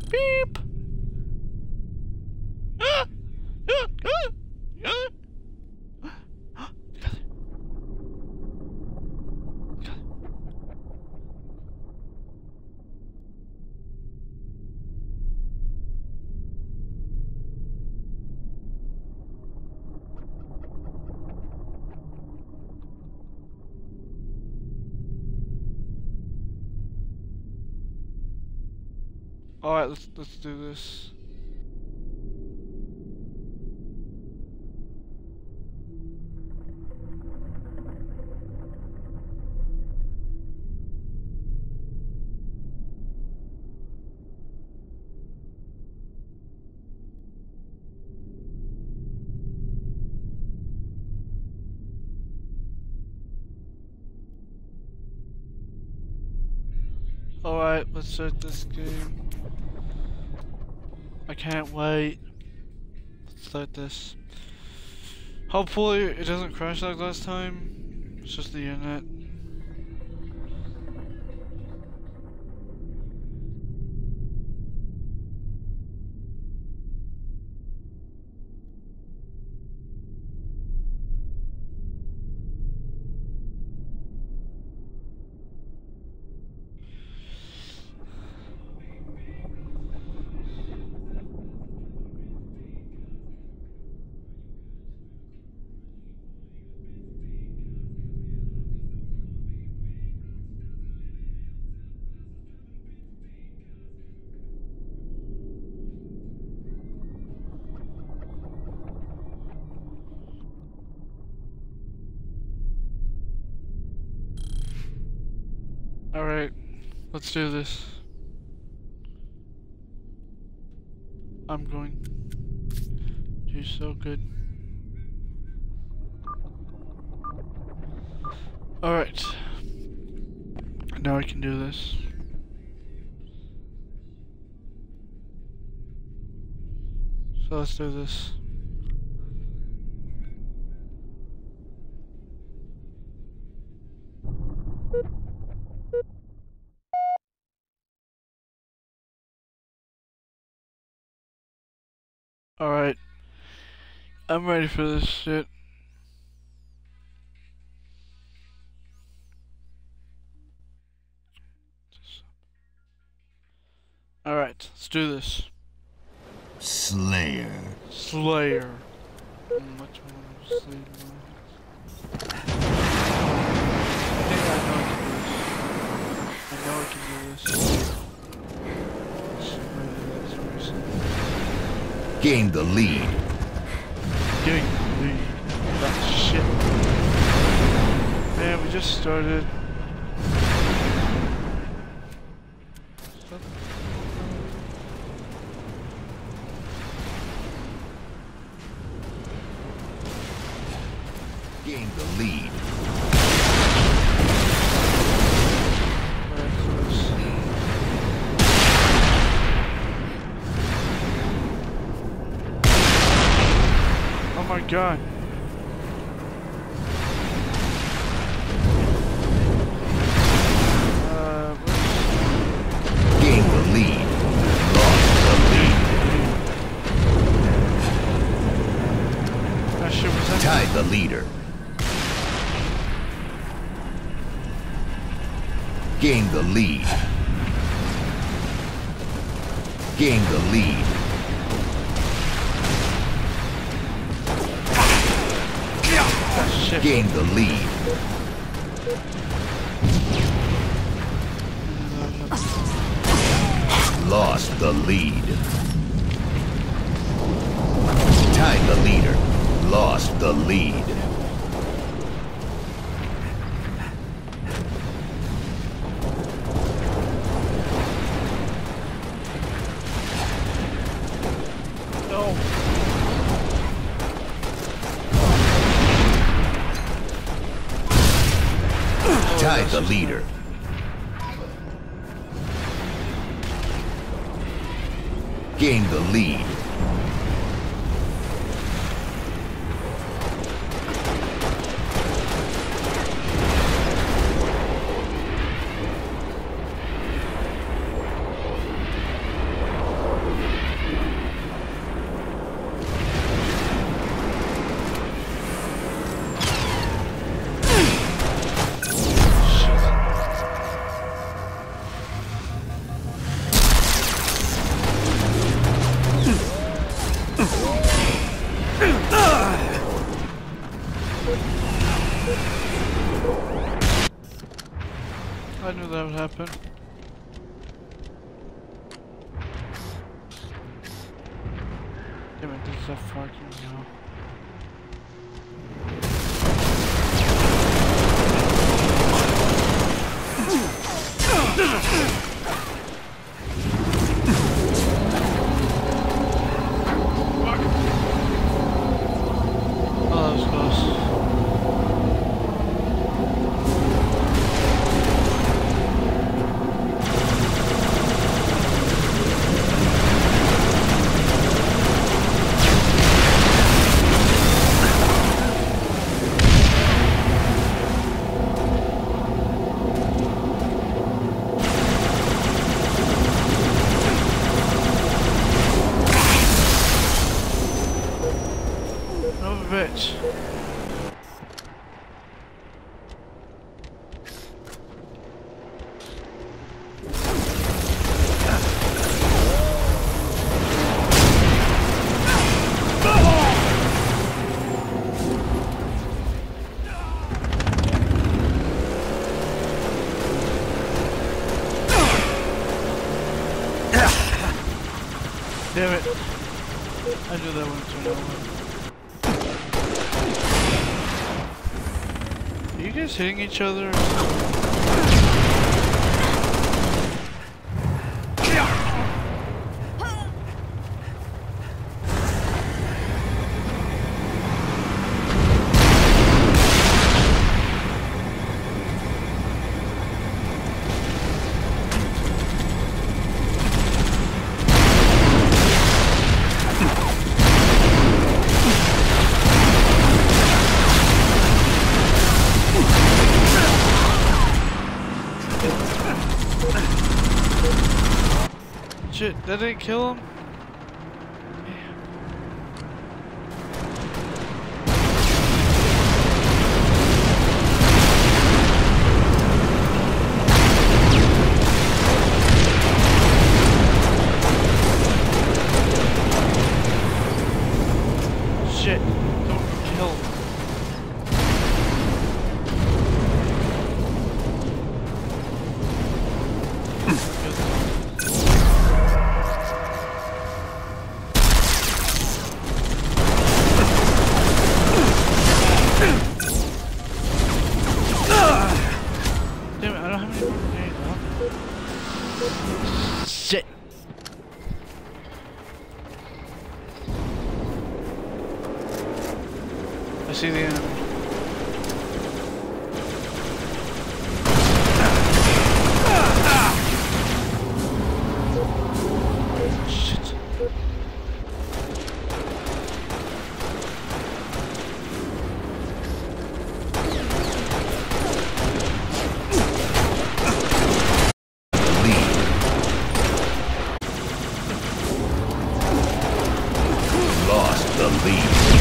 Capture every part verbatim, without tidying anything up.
Beep. Ah! Ah! Ah! Ah! Alright, let's let's do this. Alright, let's start this game. I can't wait. Let's start this. Hopefully it doesn't crash like last time. It's just the internet. Alright, let's do this. I'm going to do so good. Alright. Now I can do this. So let's do this. Alright. I'm ready for this shit. Alright, let's do this. Slayer. Slayer. Mm, much more Slayer. I think I know I can do this. I know I can do this. Gain the lead. Gain the lead. That shit. Man, we just started. Gain the lead. Oh my god. Uh, Gain the lead. Lost the lead. that shit was Tied the leader. Gain the lead. Gain the lead. Shit. Gain the lead. Lost the lead. Tied the leader. Lost the lead. No. Tied the leader. Gained the lead. that would happen. Damn it, this is a fucking hell. Bitch. Damn it. I knew that wouldn't turn out. Are you guys hitting each other? Shit, that didn't kill him? Shit, don't kill him. Shit. I see the enemy. Shit. The lead.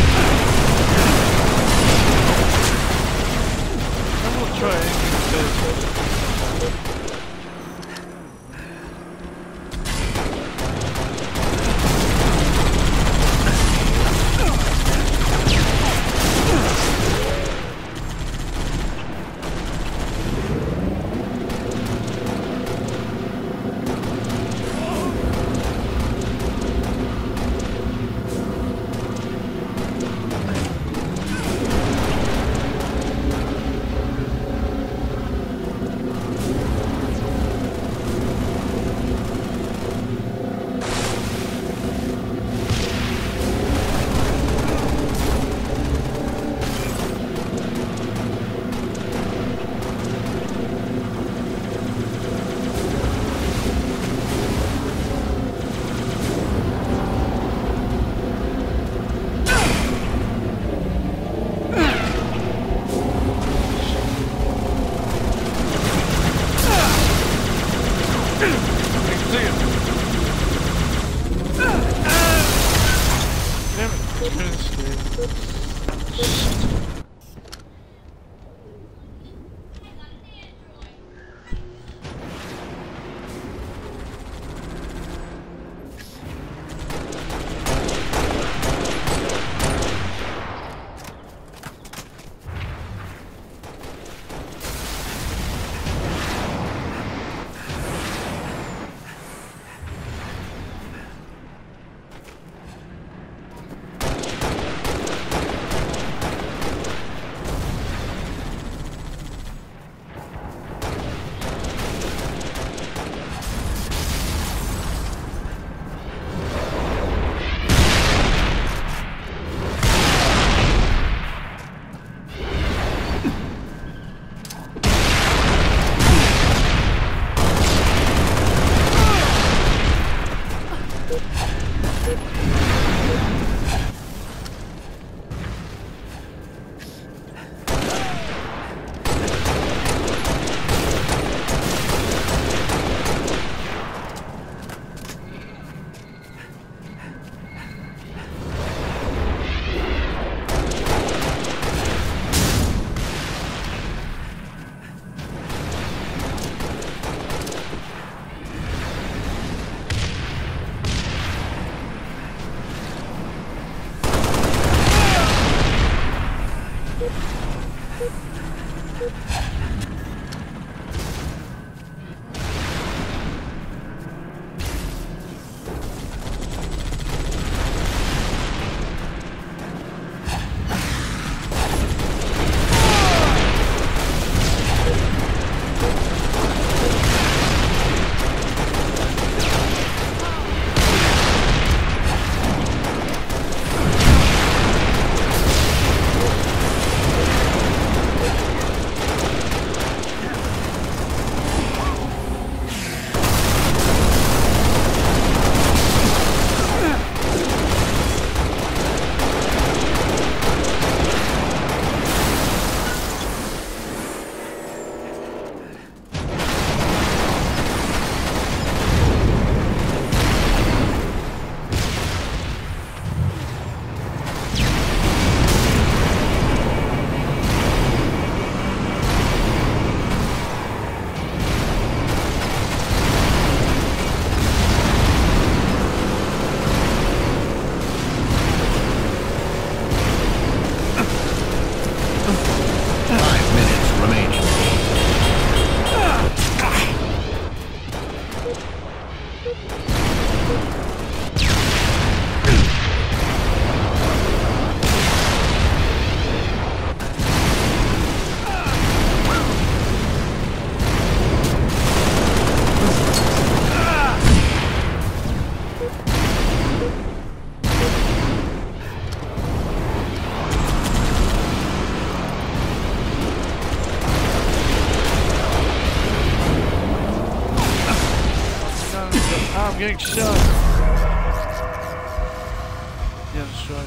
I will try this. I'm getting shot. Yeah, destroyed.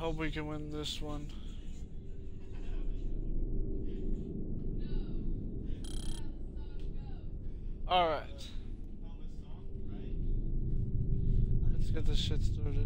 hope we can win this one. Alright. Let's get this shit started.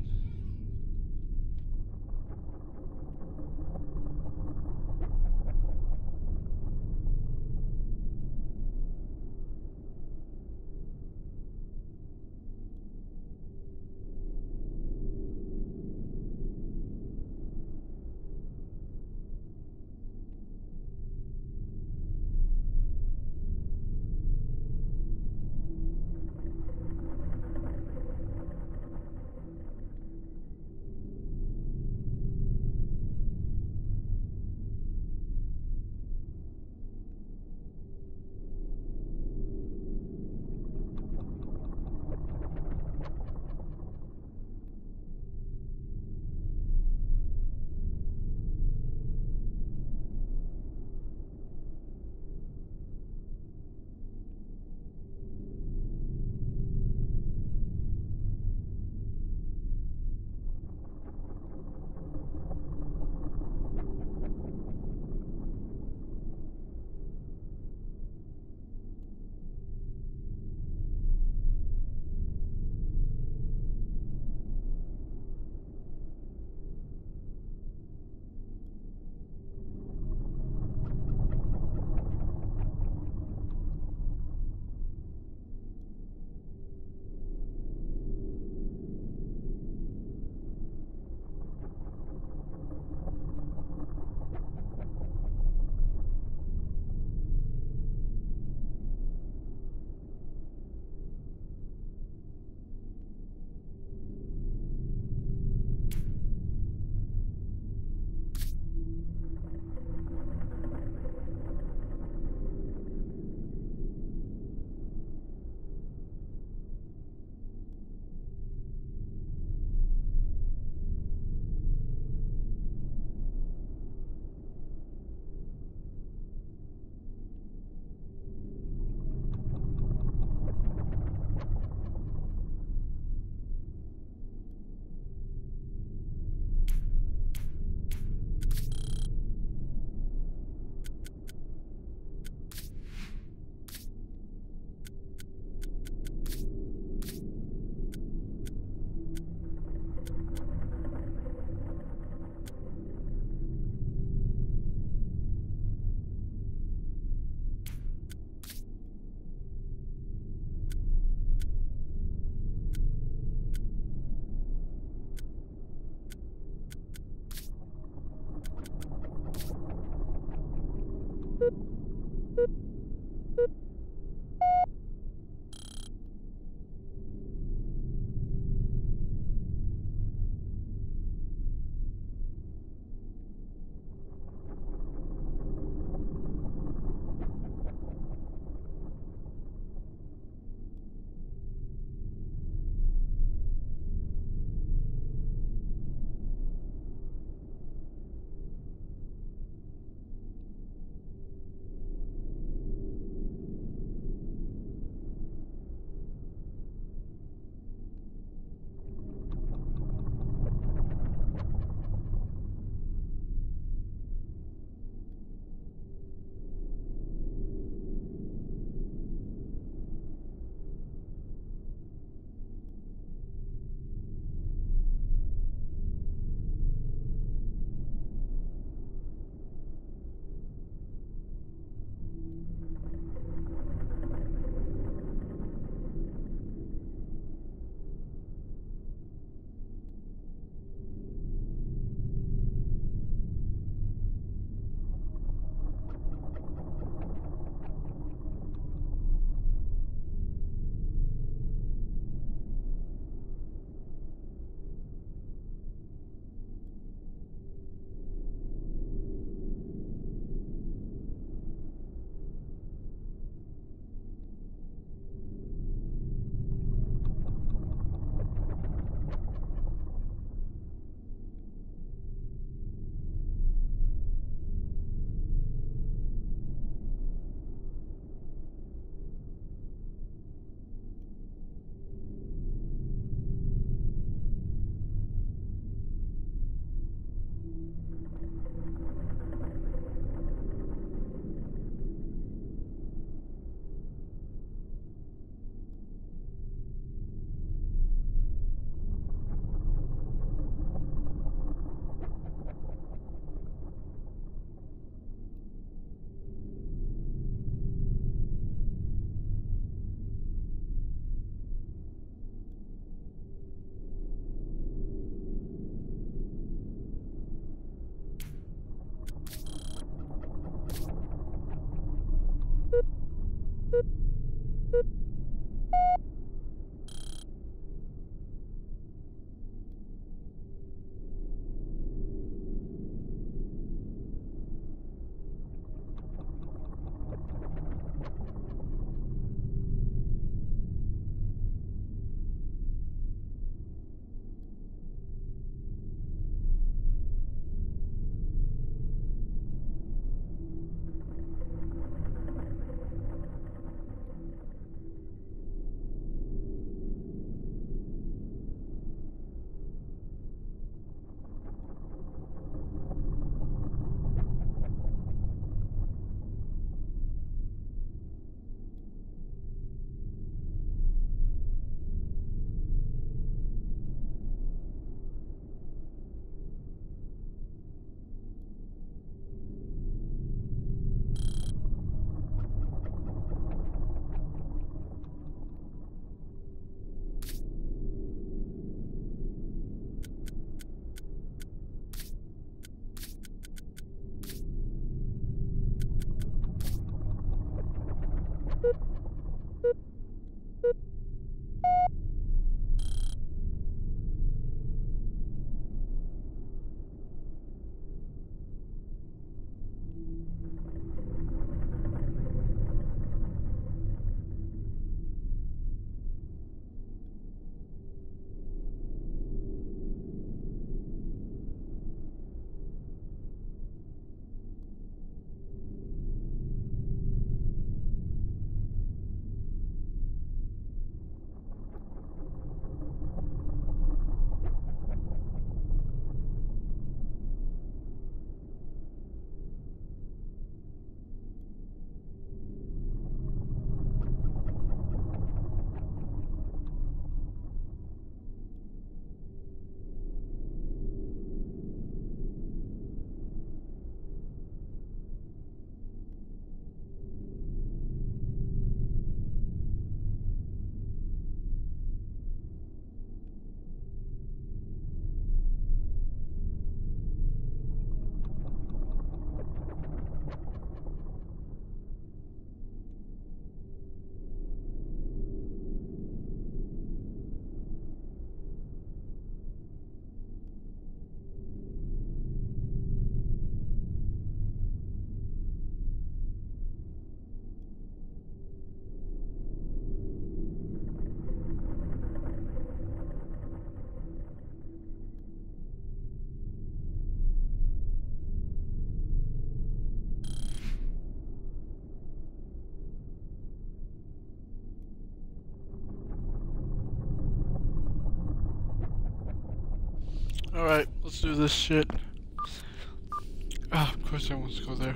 Alright, let's do this shit. Ah, of course I want to go there.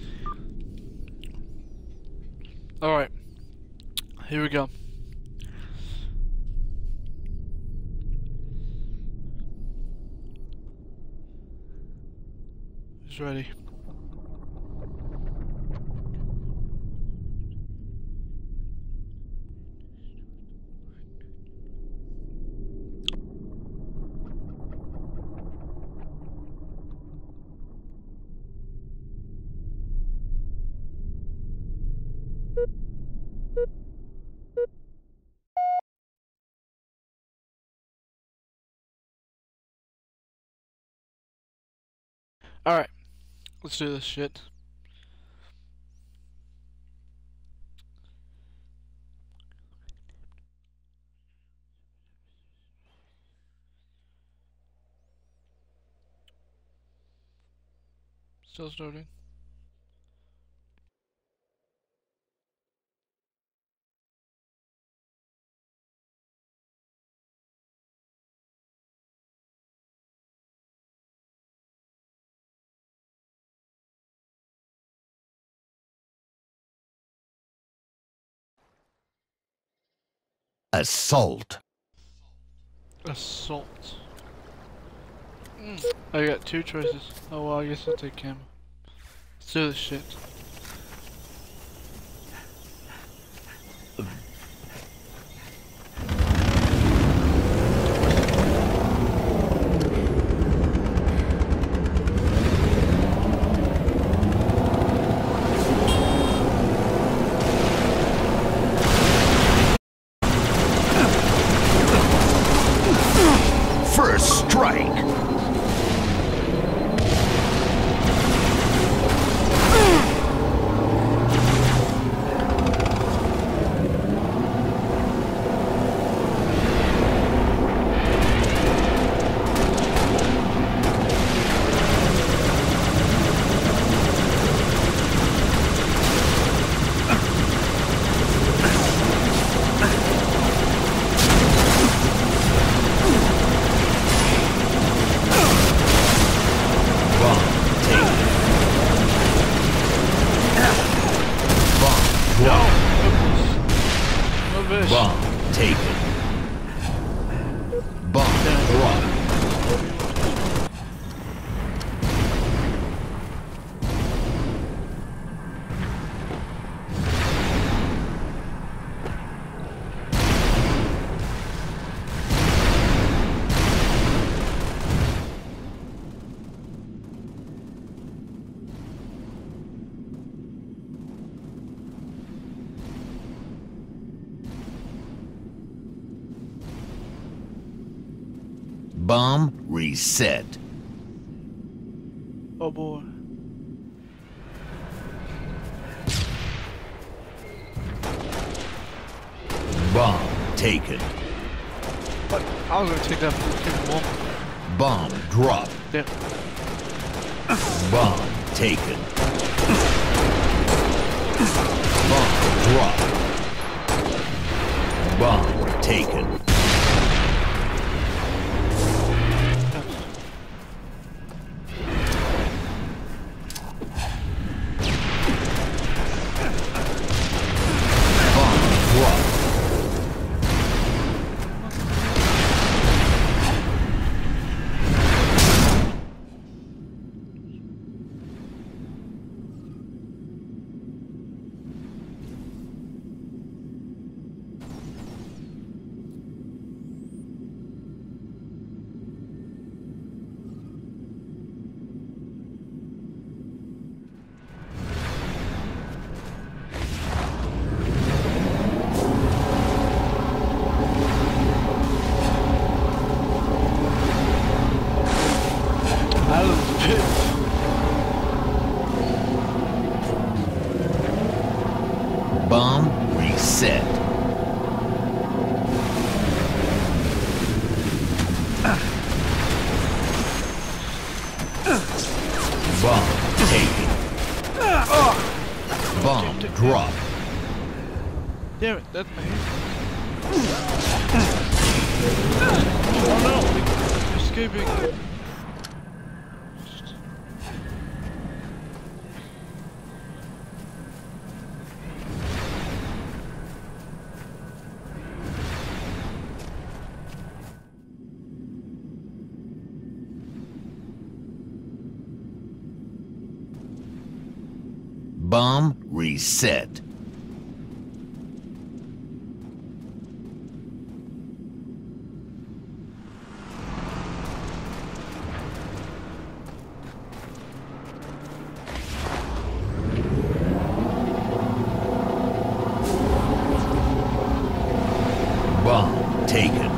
Alright. Here we go. Who's ready? Alright, let's do this shit. Still starting. Assault. Assault. Mm. I got two choices. Oh well, I guess I'll take camera. Let's do this shit. First strike. Bomb taken. Bomb dropped. Bomb reset. Oh boy. Bomb taken. But I was gonna take that for the bomb. Bomb dropped. Damn. Bomb taken. Bomb dropped. Bomb taken. Bomb reset. Bomb taken. Bomb dropped. Damn it, that's my hand. Oh no, they're escaping. Bomb reset. Bomb taken.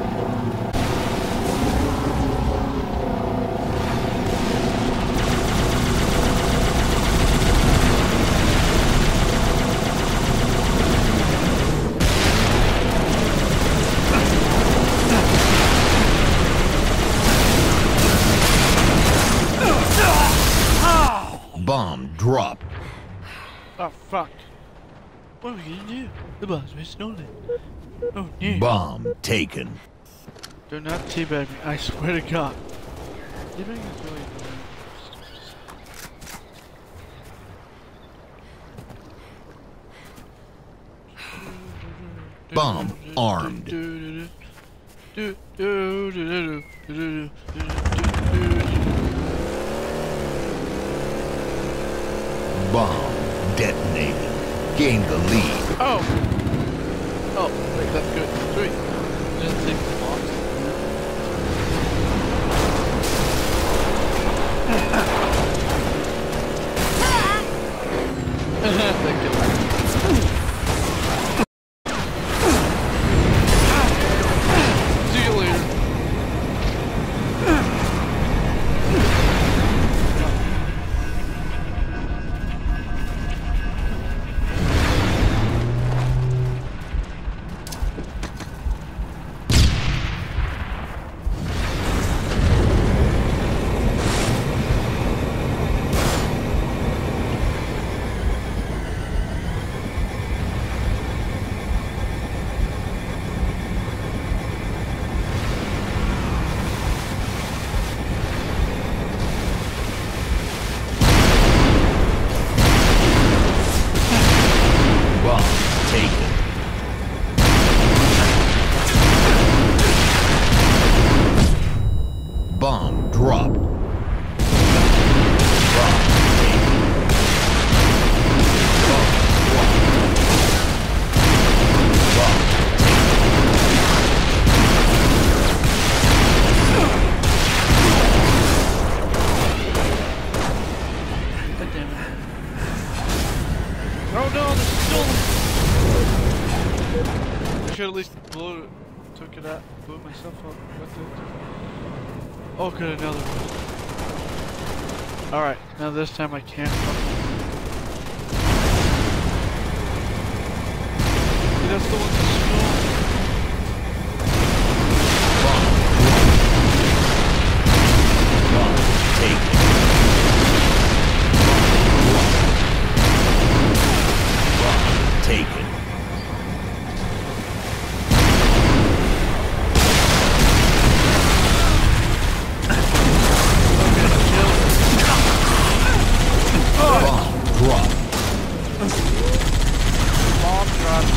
Bomb dropped. Oh fuck. What are we gonna do? The boss was stolen. Oh no. Bomb taken. Do not teabag me, I swear to God. Teabag is really annoying. Bomb armed. Bomb detonated. Gain the lead. Oh! Oh, wait, that's good. Sweet. Just take the box. Thank you. See you later. Bomb dropped. Bomb taken. Bomb dropped. Bomb God damn it. Oh no, there's still. I should at least blow it. Took it out. Blew it myself up. What the? Oh, good, another one. Alright, now this time I can't fucking... See, that's the one that's still... Bomb taken. Bomb taken. Bomb dropped.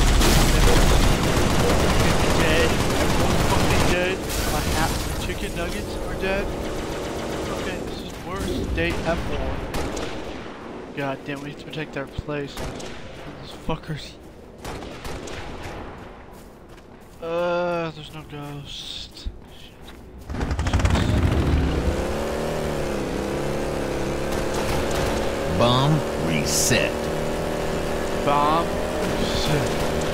Dead. Everyone's fucking dead. My half chicken nuggets are dead. Okay, this is worse. Day F four. God damn, we have to protect our place from these fuckers. Uh, there's no ghost. Shit. Bomb reset. Bomb. Shit.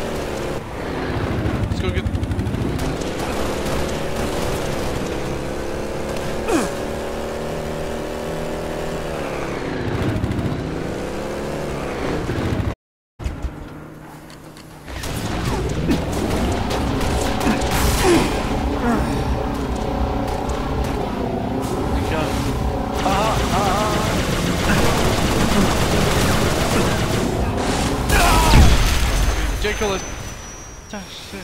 Let's go get. Ridiculous. Oh, shit.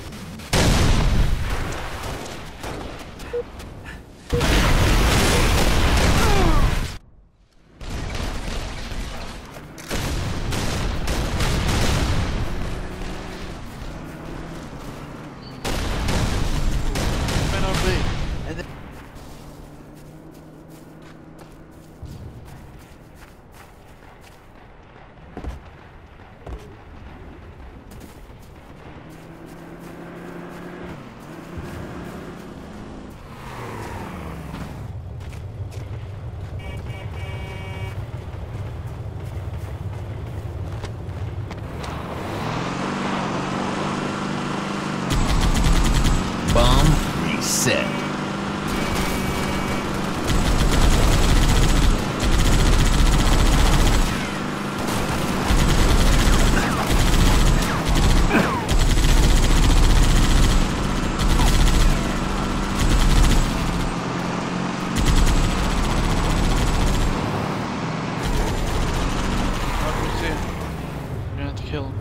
N R B. And then kill him.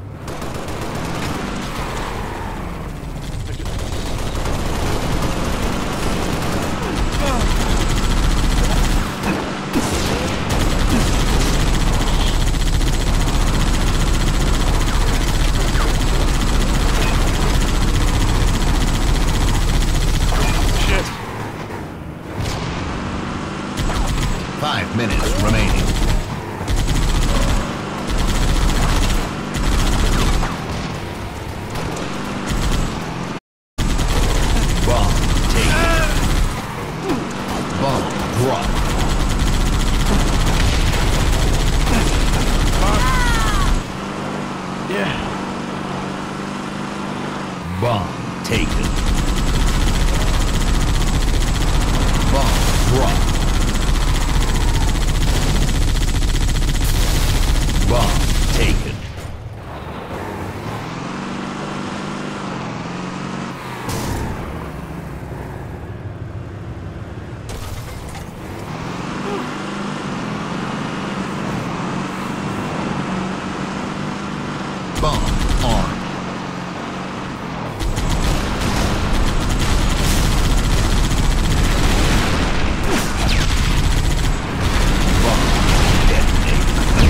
Five minutes remaining. Bomb taken. Bomb dropped. Yeah. Bomb taken. Bomb dropped. Bomb taken. Bomb armed. Bomb detonated.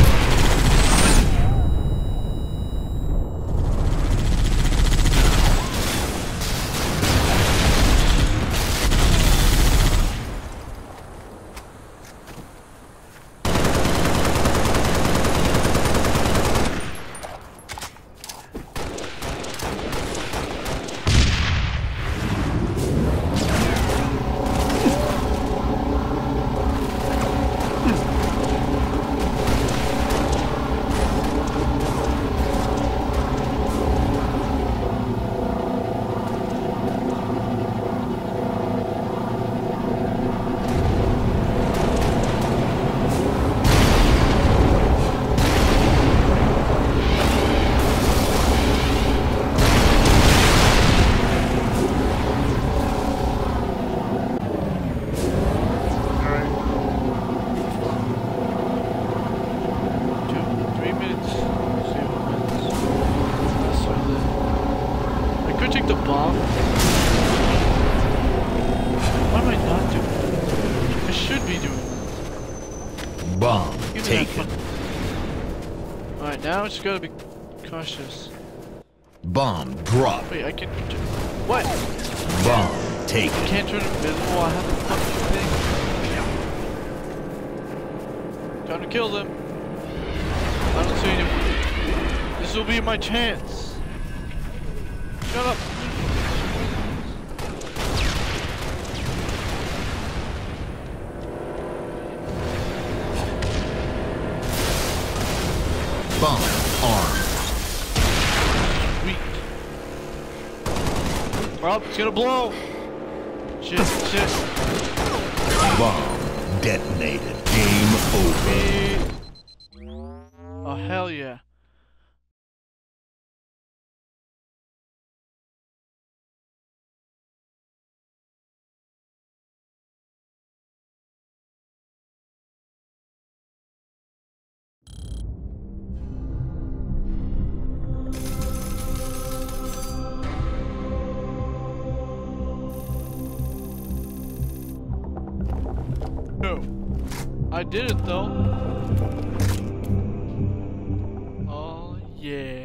The bomb? What am I not doing? I should be doing that. Bomb Give me that taken. fun- Alright, now it's gotta be cautious. Bomb dropped. Wait, I can. What? Bomb taken. I can't turn invisible. I have the fucking thing. Time to kill them. I don't see anyone. This will be my chance. Shut up. Bomb armed. Sweet. Oh, it's gonna blow. Shit, shit. Bomb detonated. Game over. Hey. Oh, hell yeah. No. I did it though. Oh yeah.